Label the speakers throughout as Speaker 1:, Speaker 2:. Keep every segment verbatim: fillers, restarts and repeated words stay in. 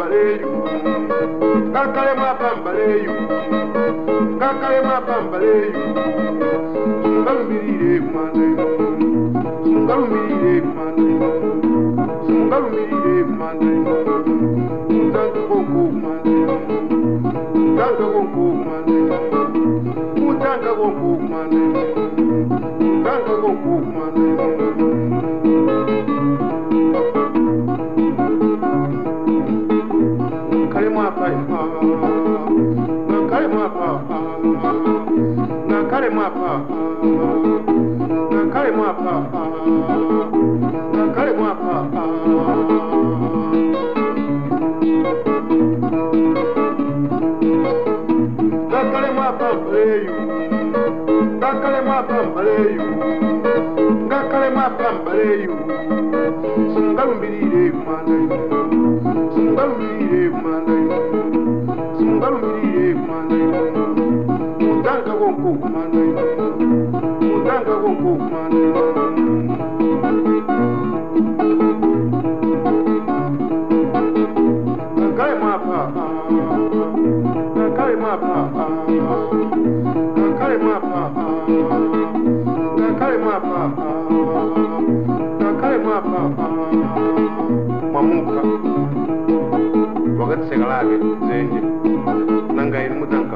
Speaker 1: pambaleyo, kakale mwa pambaleyo, kakale mwa pambaleyo, sungalumirire kumanda, sungalumirire kumanda, sungalumirire kumanda, mutanka konko kumanda, mutanka konko kumanda, mutanka konko kumanda, mutanka konko kumanda. Nakale mwapa, nakale mwapa, nakale mwapa. Nakale mwapa mbaleyo, nakale mwapa mbaleyo, nakale mwapa mbaleyo. Sungalumbirire kumanda, sungalumbirire kumanda, sungalumbirire kumanda. Mutanka konko kumanda, mutanka konko kumanda. Nakale mwapa, nakale mwapa, nakale mwapa, nakale mwapa, nakale mwapa. Mamuka, wakati segalage zenje, nangai mutanka.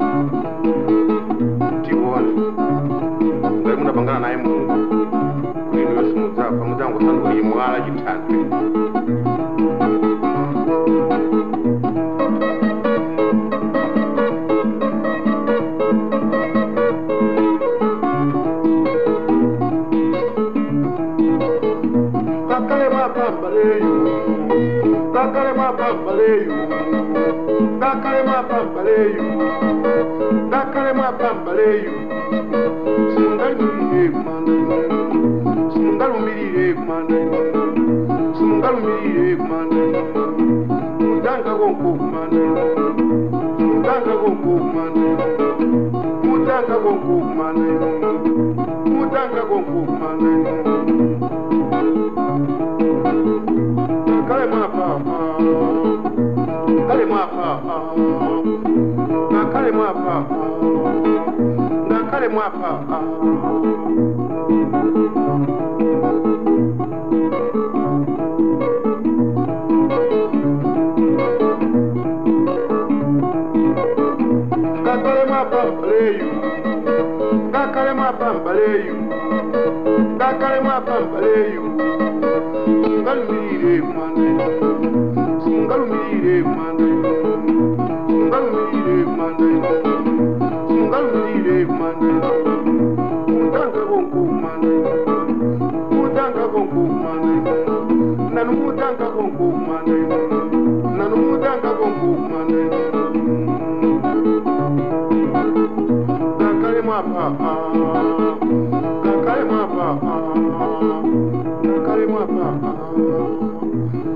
Speaker 1: Ngari muna bangana naye Mungu kuri niwe sumuza pamoja ngo tanduri mwala gitandwe kakale mapambaleyo kakale mapambaleyo kakale mapambaleyo kakale mapambaleyo. Sungalumirire kumanda, sungalumirire kumanda, sungalumirire kumanda. Mutanka konko kumanda, mutanka konko kumanda, mutanka konko kumanda, mutanka konko kumanda. Nakale mwapa, nakale mwapa, nakale mwapa. Nakale mwapa, kakale mwapa mbaleyo, kakale mwapa mbaleyo, kakale mwapa mbaleyo. Sungalumirire kumanda, sungalumirire kumanda, sungalumirire kumanda. Sungalumirire kumanda, mutanka konko kumanda, mutanka konko kumanda, nanu mutanka konko kumanda, nanu mutanka konko kumanda. Nakale mwapa, nakale mwapa, nakale mwapa,